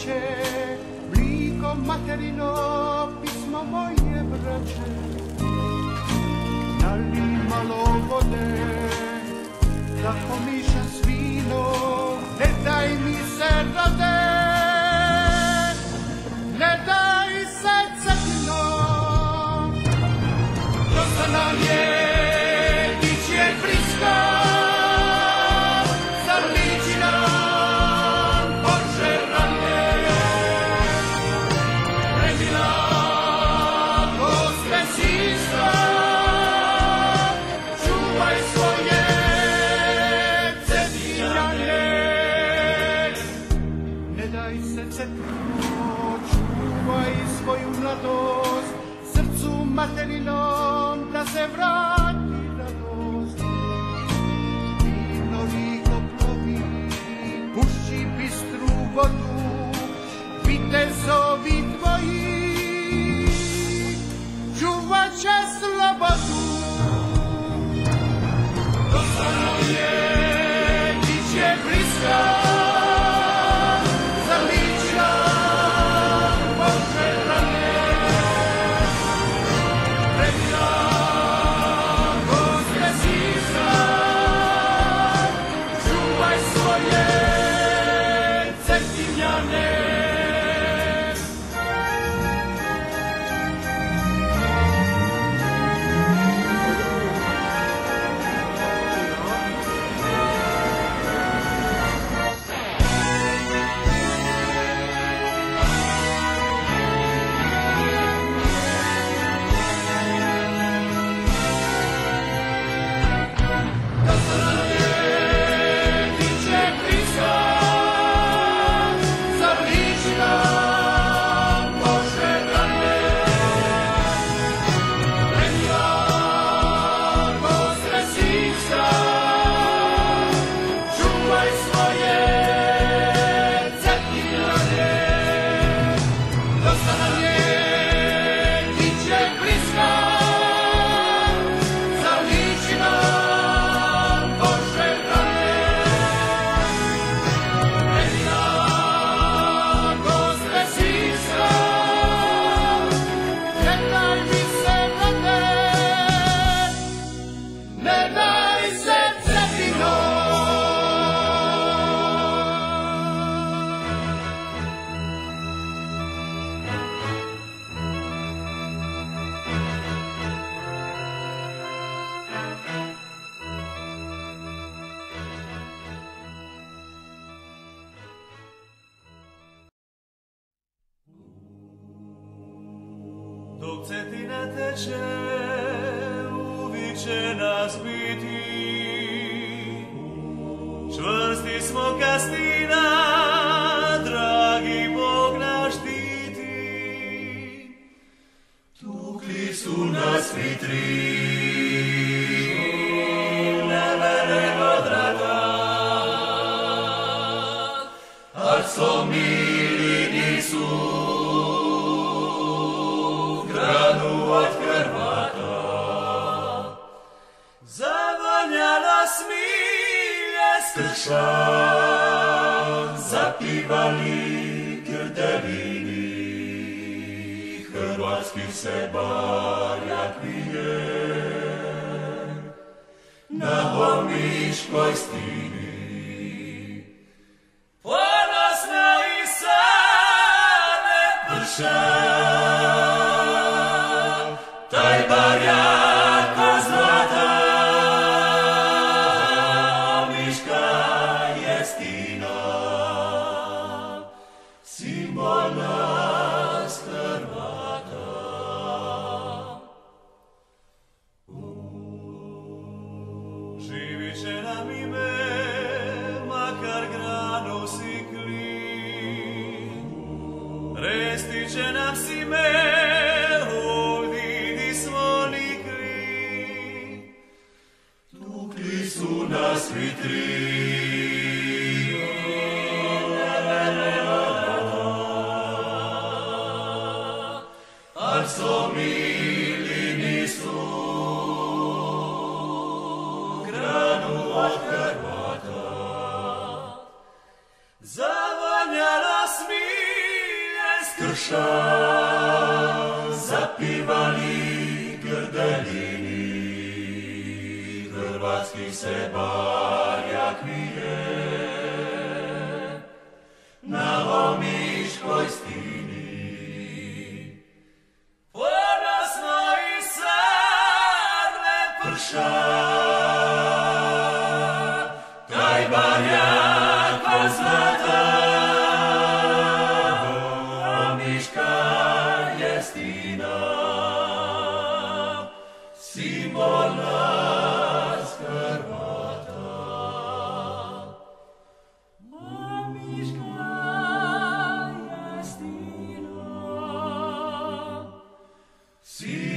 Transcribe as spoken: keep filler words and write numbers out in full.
cveće, blikom materino pismo moje braće. Dali malo vode, da pomišam s vinom, ne daj mi se rode, ne daj se cetinom. Dosta nam je, dić je bliska, zaliči nam Bože rane. Premila, Gospe sista, čuvaj svoje Cetinjane. Ne daj se Cetino, čuvaj svoju mladost, srcu materinom da se vrati radost. Vino liko plovi, pušći bistru vodu, vitezovi tvoji čuvat će slobodu. Dosta nam je, dić je bliska, zaliči nam Bože rane. Premila, Gospe sista, čuvaj svoje Cetinjane. Dok Cetina teče, uvijek će nas biti. Čvrsti smo ka stina, dragi Bog naš štiti. Tukli su nas vitri, ne verujemo draga, ar so mili nisu granu od Hrvata. Zavonjala smilje stršan, zapivali grdevini, hrvatski se barjak vije na Omiškoj stini. Ponosna i sane pršan, taj barjak od zlata, Omiška je stina, simbol nas Hrvata. Živit će nam ime, makar grano sikli, resti će nam sime, ovdje di smo nikli. Tukli su nas vitri, ar so mili nisu granu od Hrvata. Zavonjala smilje Polski se bar jak vije, na Omiškoj stini. Ponosno i sadle prša, taj barjak od zlata, Omiška je stina, simbol nas Hrvata. Omiška je stina, simbol